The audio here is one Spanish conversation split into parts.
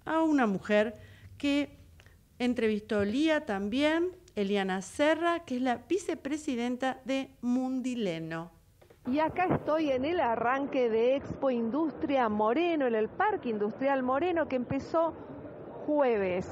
a una mujer que entrevistó Lía también, Eliana Serra, que es la vicepresidenta de Mundileno. Y acá estoy en el arranque de Expo Industria Moreno, en el Parque Industrial Moreno, que empezó jueves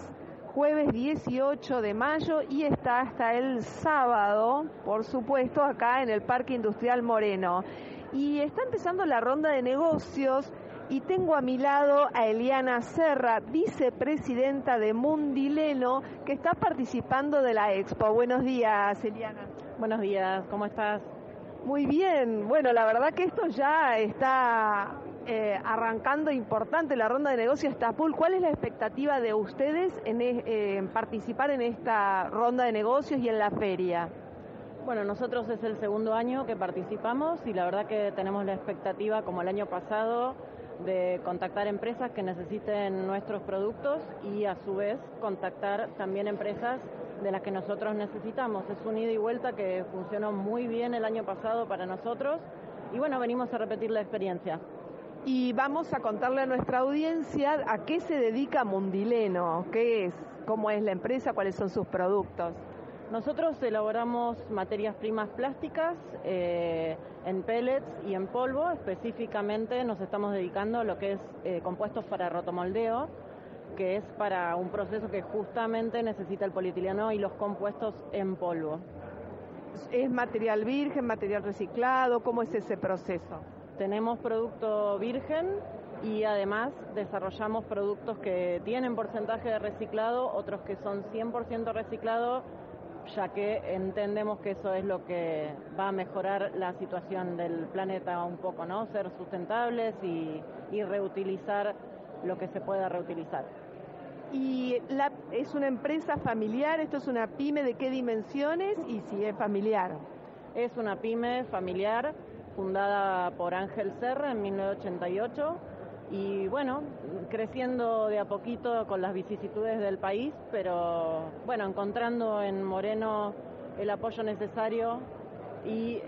18 de mayo y está hasta el sábado, por supuesto, acá en el Parque Industrial Moreno. Y está empezando la ronda de negocios y tengo a mi lado a Eliana Serra, vicepresidenta de Mundileno, que está participando de la Expo. Buenos días, Eliana. Buenos días, ¿cómo estás? Muy bien, bueno, la verdad que esto ya está arrancando importante, la ronda de negocios está full. ¿Cuál es la expectativa de ustedes en participar en esta ronda de negocios y en la feria? Bueno, nosotros es el segundo año que participamos y la verdad que tenemos la expectativa, como el año pasado, de contactar empresas que necesiten nuestros productos y a su vez contactar también empresas de las que nosotros necesitamos. Es un ida y vuelta que funcionó muy bien el año pasado para nosotros y bueno, venimos a repetir la experiencia. Y vamos a contarle a nuestra audiencia a qué se dedica Mundileno, qué es, cómo es la empresa, cuáles son sus productos. Nosotros elaboramos materias primas plásticas en pellets y en polvo. Específicamente nos estamos dedicando a lo que es compuestos para rotomoldeo, que es para un proceso que justamente necesita el polietileno y los compuestos en polvo. ¿Es material virgen, material reciclado? ¿Cómo es ese proceso? Tenemos producto virgen y además desarrollamos productos que tienen porcentaje de reciclado, otros que son 100% reciclado, ya que entendemos que eso es lo que va a mejorar la situación del planeta un poco, ¿no? Ser sustentables y reutilizar lo que se pueda reutilizar. ¿Y es una empresa familiar? ¿Esto es una pyme de qué dimensiones y si es familiar? Es una pyme familiar fundada por Ángel Serra en 1988 y bueno, creciendo de a poquito con las vicisitudes del país, pero bueno, encontrando en Moreno el apoyo necesario y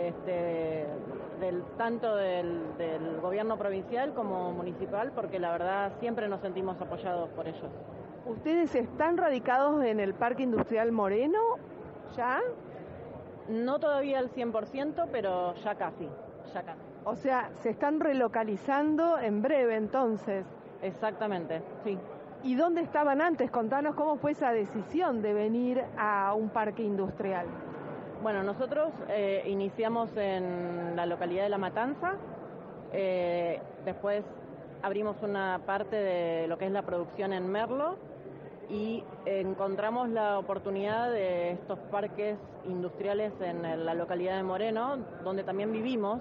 tanto del gobierno provincial como municipal, porque la verdad siempre nos sentimos apoyados por ellos. ¿Ustedes están radicados en el Parque Industrial Moreno ya? No todavía al 100%, pero ya casi. O sea, se están relocalizando en breve entonces. Exactamente, sí. ¿Y dónde estaban antes? Contanos cómo fue esa decisión de venir a un parque industrial. Bueno, nosotros iniciamos en la localidad de La Matanza, después abrimos una parte de lo que es la producción en Merlo y encontramos la oportunidad de estos parques industriales en la localidad de Moreno, donde también vivimos,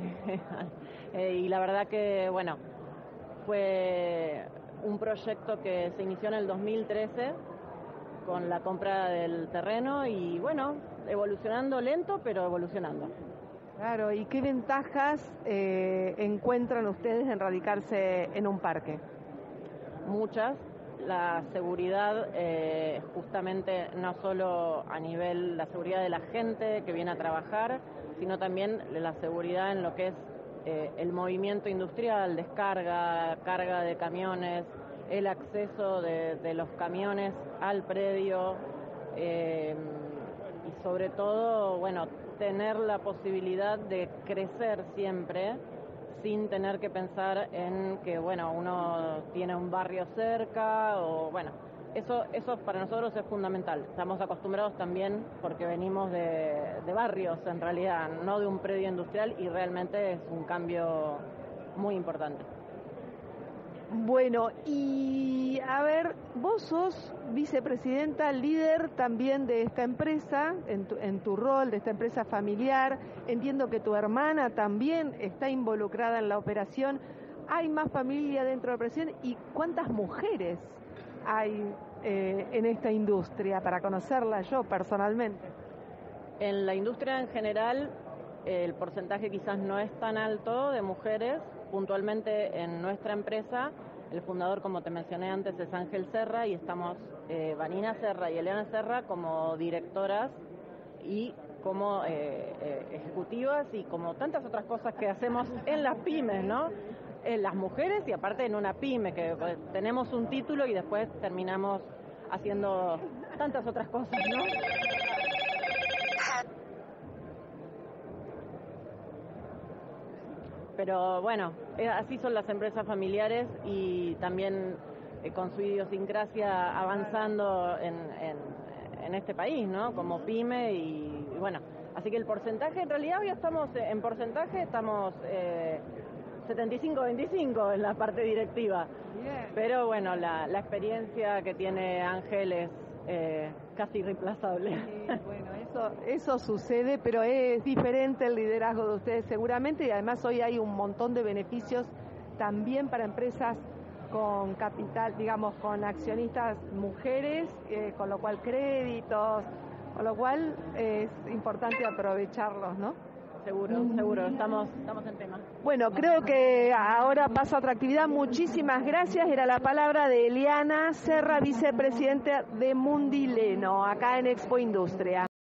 y la verdad que, bueno, fue un proyecto que se inició en el 2013 con la compra del terreno y, bueno, evolucionando lento, pero evolucionando. Claro, ¿y qué ventajas encuentran ustedes en radicarse en un parque? Muchas. La seguridad, justamente no solo a nivel la seguridad de la gente que viene a trabajar, sino también la seguridad en lo que es el movimiento industrial, descarga, carga de camiones, el acceso de los camiones al predio y sobre todo, bueno, tener la posibilidad de crecer siempre sin tener que pensar en que, bueno, uno tiene un barrio cerca o, bueno, eso para nosotros es fundamental. Estamos acostumbrados también porque venimos de barrios, en realidad, no de un predio industrial y realmente es un cambio muy importante. Bueno, y a ver, vos sos vicepresidenta, líder también de esta empresa, en tu rol de esta empresa familiar. Entiendo que tu hermana también está involucrada en la operación. ¿Hay más familia dentro de la operación? ¿Y cuántas mujeres hay en esta industria, para conocerla yo personalmente? En la industria en general, el porcentaje quizás no es tan alto de mujeres. Puntualmente en nuestra empresa, el fundador, como te mencioné antes, es Ángel Serra y estamos Vanina Serra y Eliana Serra como directoras y como ejecutivas y como tantas otras cosas que hacemos en las pymes, ¿no? las mujeres y aparte en una pyme, que tenemos un título y después terminamos haciendo tantas otras cosas, ¿no? Pero bueno, así son las empresas familiares y también con su idiosincrasia avanzando en este país, ¿no? Como pyme y bueno, así que el porcentaje, en realidad hoy estamos en porcentaje, estamos 75-25 en la parte directiva. Bien. Pero bueno, la experiencia que tiene Ángel es casi irreemplazable. Sí, bueno, eso sucede, pero es diferente el liderazgo de ustedes seguramente, y además hoy hay un montón de beneficios también para empresas con capital, digamos, con accionistas mujeres, con lo cual créditos, con lo cual es importante aprovecharlos, ¿no? Seguro, estamos en tema. Bueno, creo que ahora pasa otra actividad. Muchísimas gracias. Era la palabra de Eliana Serra, vicepresidenta de Mundileno, acá en Expo Industria.